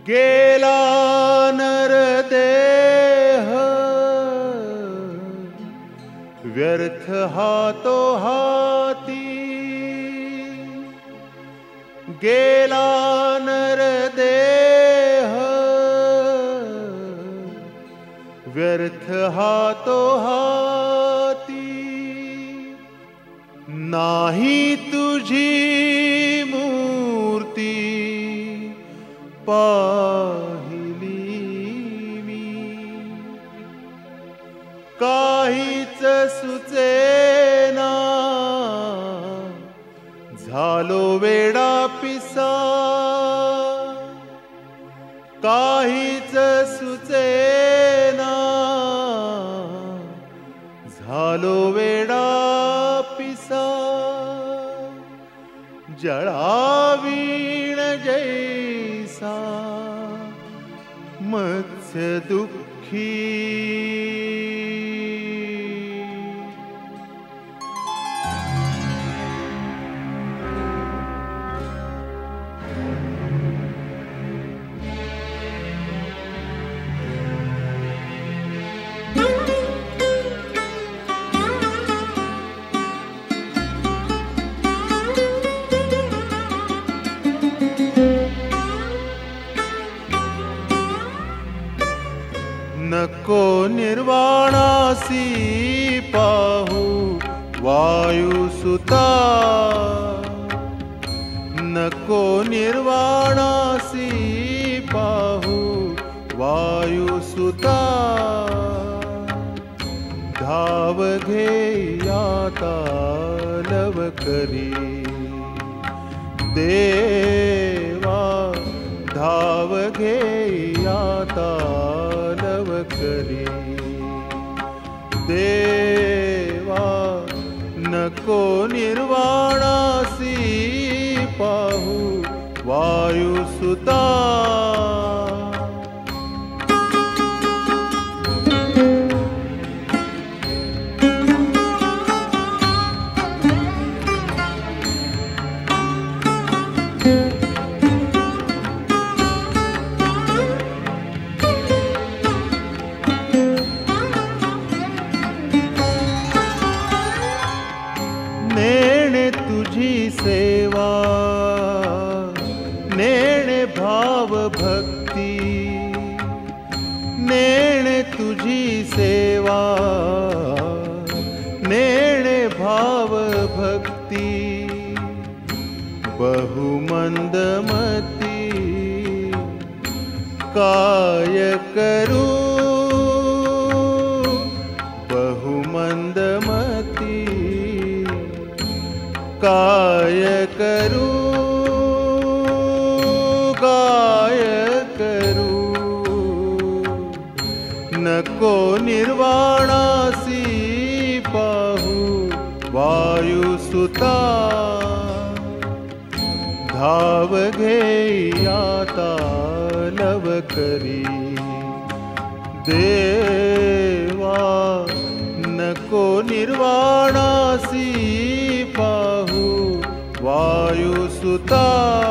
गेला नरदेह व्यर्थ हातो हाती, गेला नरदेह व्यर्थ हातो हाती, नाही तुझी मूर्ती पाहिली मी, काहीच सुचेना झालो वेडा पिसा, काहीच सुचेना झालो वेडा पिसा, जळावीण जैसा मत्स्य दुःखी, नको निर्वाणासी पाहू वायुसुता, नको निर्वाणासी पाहू वायुसुता, धाव घेयाता लवकरी देवा, धाव घेयाता लवकरी देवा, नको निर्वाणासी पाहू वायुसुता, नेणे तुझी सेवा नेणे भाव भक्ती, नेणे तुझी सेवा नेणे भाव भक्ती, बहुमंदमती काय करू, बहुमंदमती काय करू, काय करू, नको निर्वाणासी पाहू वायुसुता, धाव घेयाता लवकरी देवा, नको निर्वाणासी पाहू वायुसुता,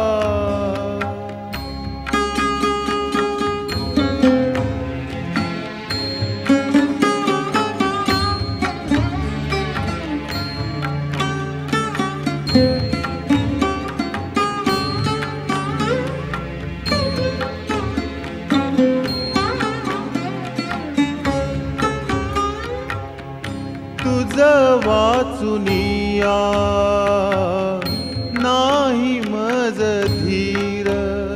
तुझ वाचुनिया नाही मज धीर,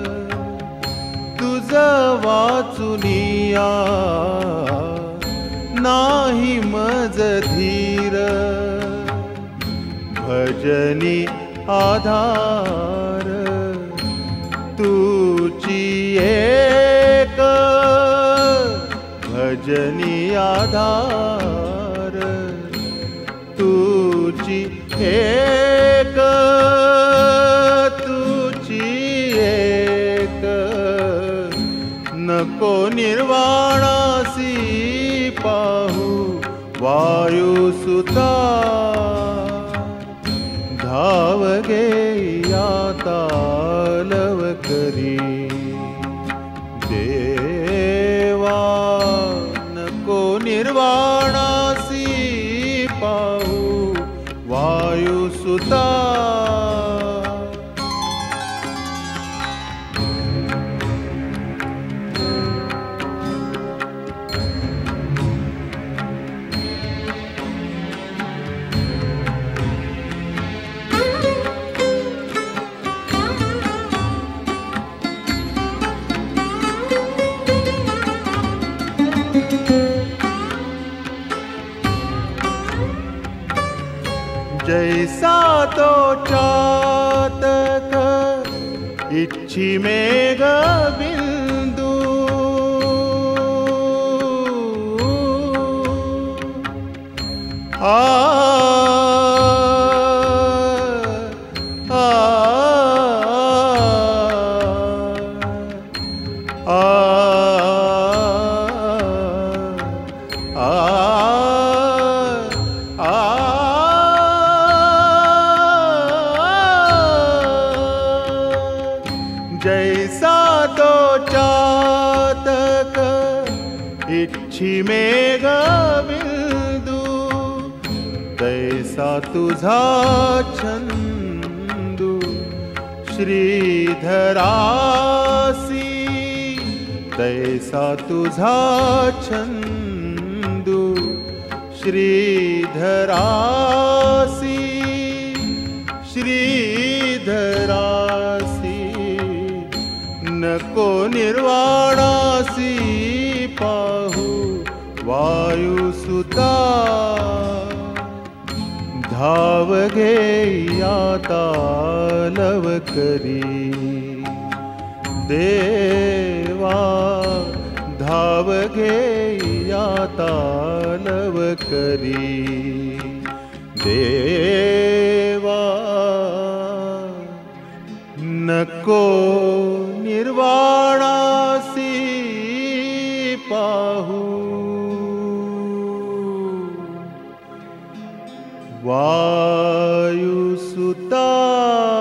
तुझ वाचुनिया नाही मज धीर, भजनी आधार तुची एक, भजनी आधार तुची एक, तुची एक, नको निर्वाणासी पाहू वायुसुता, धाव घेयाता लवकरी देवा नको निर्वाणासी पाहू वायुसुता। जैसा तो चातक इच्छी मेघ बिंदु, आ आ जैसा तो चातक इच्छी मेघ बिंदु, तैसा तुझा छंदू श्रीधरासी। तैसा तुझा छंदू श्रीधरासी, श्रीधरासी। नको निर्वाणासी पाहू वायुसुता। धाव घे आता लव करी देवा, धाव घे आता लव करी देवा। नको निर्वाणासी पाहू वायुसुता।